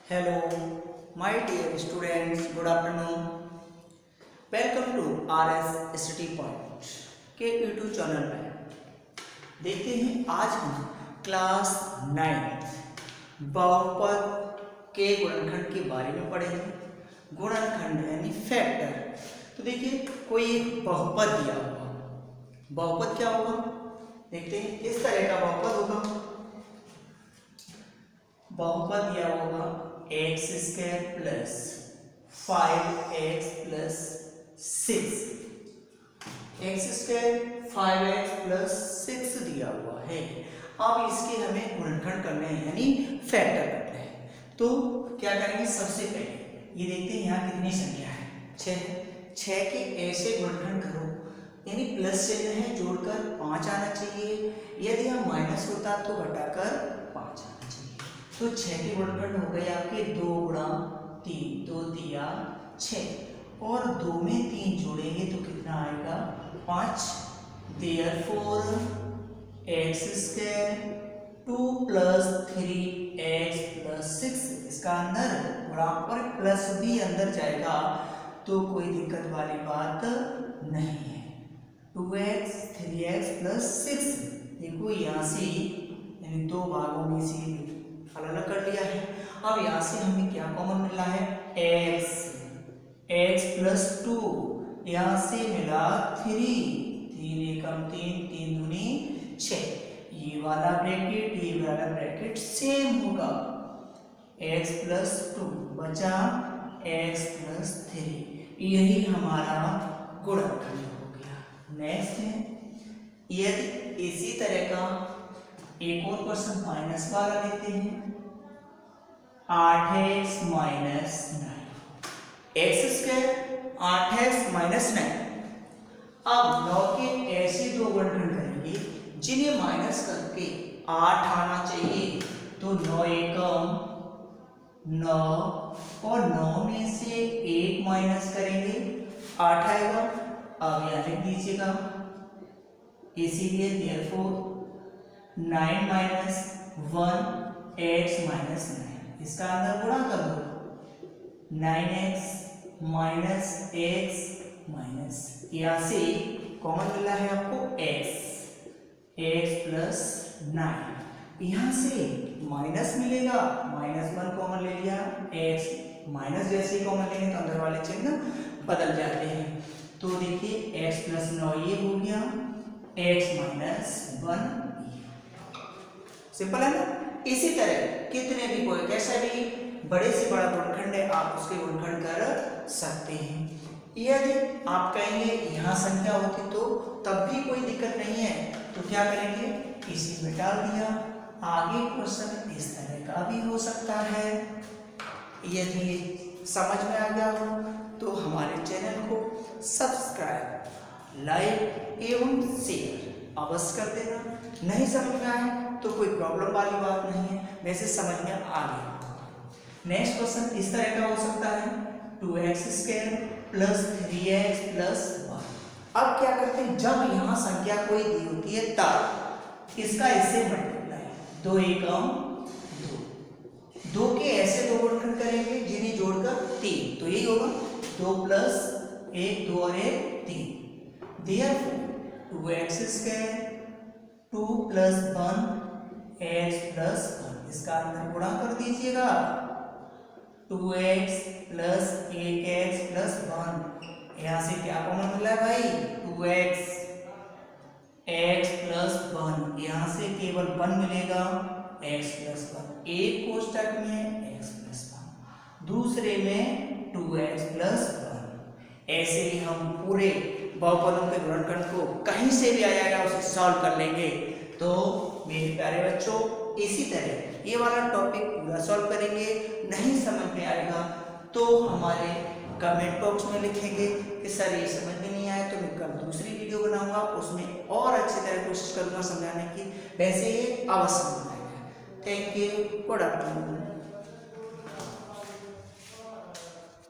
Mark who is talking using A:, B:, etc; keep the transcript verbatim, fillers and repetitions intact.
A: Hello, my dear students. Good afternoon. Welcome to R S Study Point के YouTube channel में। देखते हैं आज हम क्लास नाइन्थ बहुपद के गुणनखंड के बारे में पढ़ेंगे। गुणनखंड यानी फैक्टर। तो देखिए कोई एक बहुपद दिया होगा। बहुपद क्या होगा? देखते हैं इस तरह का बहुपद होगा। बहुपद दिया होगा x square plus five x plus six. X square five x plus six दिया हुआ है। अब इसके हमें गुणनखंड करने हैं यानी फैक्टर करते हैं। तो क्या करेंगे? सबसे पहले ये देखते हैं यहाँ कितनी संख्या है, छः। छः के ऐसे गुणनखंड करो यानी प्लस चिन्ह है जोड़कर पाँच आना चाहिए। यदि यहाँ माइनस होता तो घटाकर पाँच आना चाहिए। तो छः के गुणनखंड हो गए आपके दो गुणा तीन, दो दिया छः और दो में तीन जोड़ेंगे तो कितना आएगा? पाँच। Therefore x square two plus three x plus six, इसका अंदर गुणा पर प्लस भी अंदर जाएगा तो कोई दिक्कत वाली बात नहीं है। Two x three x plus six, देखो यहाँ से यानी दो भागों में से अलग अलग कर लिया है। अब यहाँ से हमें क्या कॉमन मिला है? x, x प्लस टू, यहाँ से मिला थ्री, तीन एकम तीन, तीन दूनी छः। ये वाला ब्रैकेट ये वाला ब्रैकेट सेम होगा। x प्लस टू बचा x प्लस थ्री, यही हमारा गुणनखंड हो गया। नेक्स्ट है यदि इसी तरह का एक और क्वेश्चन माइनस वाला लेते हैं। आठ x minus nine, x square आठ एक्स माइनस नाइन। अब नौ के ऐसे दो गुणनखंड करेंगे जिन्हें माइनस करके आठ आना चाहिए। तो नौ एकम नौ और नौ में से एक माइनस करेंगे आठ आएगा। अब यहाँ लिख दीजिएगा, इसीलिए therefore nine minus one x minus nine, इसका अंदर गुणा कर दो। Nine x minus x minus, यहाँ से कॉमन मिला है आपको x, x प्लस नाइन। यहाँ से माइनस मिलेगा, माइनस वन कॉमन ले लिया, x माइनस जैसे ही कॉमन लेंगे तो अंदर वाले चिन्ह बदल जाते हैं। तो देखिए x प्लस नौ ये हो गया, x माइनस वन। सिंपल है ना? इसी तरह कितने भी कोई कैसा भी बड़े से बड़ा गुणनखंड है आप उसके गुणनखंड कर सकते हैं। यदि आप कहेंगे यहाँ संख्या होती तो तब भी कोई दिक्कत नहीं है, तो क्या करेंगे? इसी में डाल दिया। आगे क्वेश्चन इस तरह का भी हो सकता है। यदि समझ में आ गया हो तो हमारे चैनल को सब्सक्राइब, लाइक एवं शेयर अवश्य कर देना। नहीं समझ में आए तो कोई प्रॉब्लम वाली बात नहीं है, वैसे समझ में आ गया। नेक्स्ट क्वेश्चन इस तरह का हो सकता है, two x square plus three x plus one. अब क्या करते हैं? जब यहाँ संख्या कोई दी होती है तब इसका इससे मल्टीप्लाई, दो एकम दो, दो के ऐसे दो गुणनखंड करेंगे जिन्हें जोड़कर तीन, तो यही होगा दो प्लस एक, दो और एक तीन। Therefore two x square two plus one x plus one, इसका अंदर गुणा कर दीजिएगा। टू एक्स प्लस एक एक्स प्लस वन, यहाँ से क्या कॉमन मिला है भाई? Two x, x plus one, यहाँ से केवल वन मिलेगा, एक्स प्लस वन। एक कोष्टक में एक्स प्लस वन, दूसरे में टू एक्स प्लस वन। ऐसे ही हम पूरे बहुपदों के गुणनखंड को कहीं से भी आ जाएगा उसे सॉल्व कर लेंगे। तो मेरे प्यारे बच्चों इसी तरह ये वाला टॉपिक पूरा सॉल्व करेंगे। नहीं समझ में आएगा तो हमारे कमेंट बॉक्स में लिखेंगे कि सर ये समझ में नहीं आया, तो मैं कल दूसरी वीडियो बनाऊंगा, उसमें और अच्छी तरह कोशिश करूंगा समझाने की। वैसे ये अवश्य बनाएगा। Thank you, good afternoon.